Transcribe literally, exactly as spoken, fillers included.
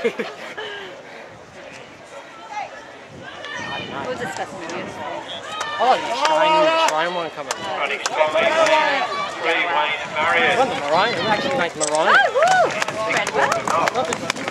We'll discuss it. Oh, the shiny, the shiny one coming. Running strongly. Three, Wayne and Marion. I want the Mariah. Who actually makes Mariah? Oh, woo! Red one.